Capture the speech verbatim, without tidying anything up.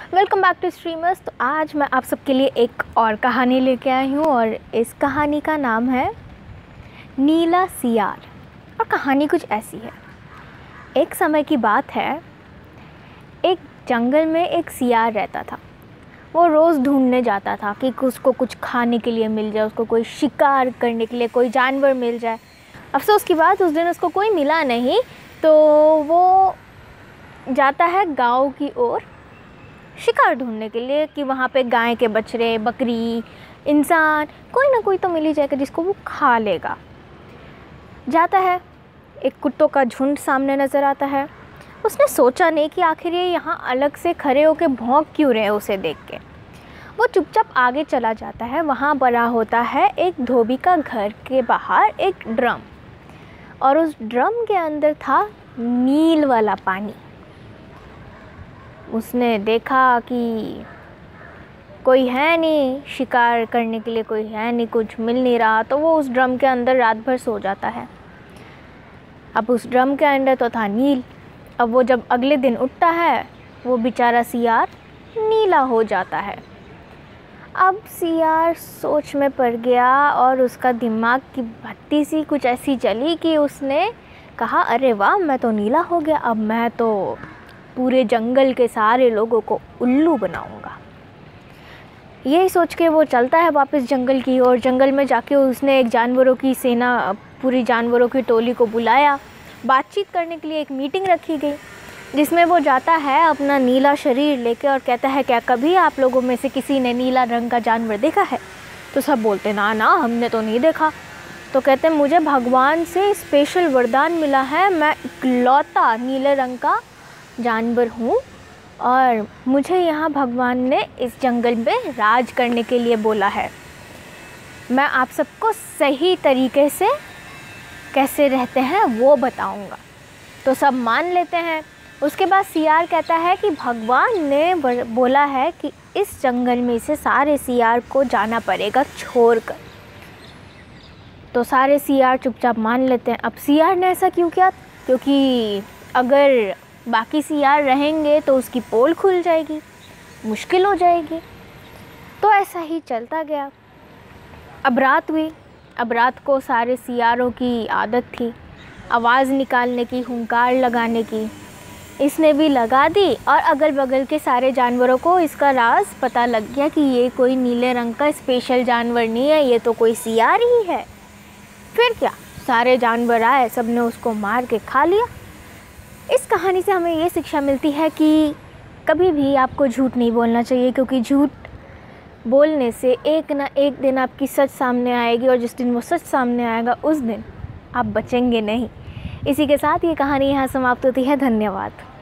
Welcome back to streamers. तो आज मैं आप सबके लिए एक और कहानी लेके आई हूँ और इस कहानी का नाम है नीला सियार। और कहानी कुछ ऐसी है। एक समय की बात है, एक जंगल में एक सियार रहता था। वो रोज़ ढूंढने जाता था कि उसको कुछ खाने के लिए मिल जाए, उसको कोई शिकार करने के लिए कोई जानवर मिल जाए। अफसोस की बात, उस दिन उसको कोई मिला नहीं। तो वो जाता है गांव की ओर शिकार ढूंढने के लिए कि वहाँ पे गाय के बछड़े, बकरी, इंसान, कोई ना कोई तो मिल ही जाएगा जिसको वो खा लेगा। जाता है, एक कुत्तों का झुंड सामने नज़र आता है। उसने सोचा नहीं कि आखिर ये यहाँ अलग से खड़े होके भौंक क्यों रहे उसे देख के। वो चुपचाप आगे चला जाता है। वहाँ बना होता है एक धोबी का घर के बाहर एक ड्रम, और उस ड्रम के अंदर था नील वाला पानी। उसने देखा कि कोई है नहीं शिकार करने के लिए, कोई है नहीं, कुछ मिल नहीं रहा। तो वो उस ड्रम के अंदर रात भर सो जाता है। अब उस ड्रम के अंदर तो था नील। अब वो जब अगले दिन उठता है, वो बेचारा सियार नीला हो जाता है। अब सियार सोच में पड़ गया और उसका दिमाग की भट्टी सी कुछ ऐसी चली कि उसने कहा, अरे वाह, मैं तो नीला हो गया, अब मैं तो पूरे जंगल के सारे लोगों को उल्लू बनाऊंगा। यही सोच के वो चलता है वापस जंगल की ओर। जंगल में जाके उसने एक जानवरों की सेना, पूरी जानवरों की टोली को बुलाया। बातचीत करने के लिए एक मीटिंग रखी गई, जिसमें वो जाता है अपना नीला शरीर लेके और कहता है, क्या कभी आप लोगों में से किसी ने नीला रंग का जानवर देखा है? तो सब बोलते, ना ना, हमने तो नहीं देखा। तो कहते हैं, मुझे भगवान से स्पेशल वरदान मिला है, मैं इकलौता नीले रंग का जानवर हूँ और मुझे यहाँ भगवान ने इस जंगल में राज करने के लिए बोला है। मैं आप सबको सही तरीके से कैसे रहते हैं वो बताऊँगा। तो सब मान लेते हैं। उसके बाद सियार कहता है कि भगवान ने बोला है कि इस जंगल में से सारे सियार को जाना पड़ेगा छोड़कर। तो सारे सियार चुपचाप मान लेते हैं। अब सियार ने ऐसा क्यों किया? क्योंकि अगर बाकी सियार रहेंगे तो उसकी पोल खुल जाएगी, मुश्किल हो जाएगी। तो ऐसा ही चलता गया। अब रात हुई। अब रात को सारे सियारों की आदत थी आवाज़ निकालने की, हुंकार लगाने की। इसने भी लगा दी और अगल बगल के सारे जानवरों को इसका राज पता लग गया कि ये कोई नीले रंग का स्पेशल जानवर नहीं है, ये तो कोई सियार ही है। फिर क्या, सारे जानवर आए, सब ने उसको मार के खा लिया। इस कहानी से हमें ये शिक्षा मिलती है कि कभी भी आपको झूठ नहीं बोलना चाहिए, क्योंकि झूठ बोलने से एक ना एक दिन आपकी सच सामने आएगी और जिस दिन वो सच सामने आएगा उस दिन आप बचेंगे नहीं। इसी के साथ ये कहानी यहाँ समाप्त होती है। धन्यवाद।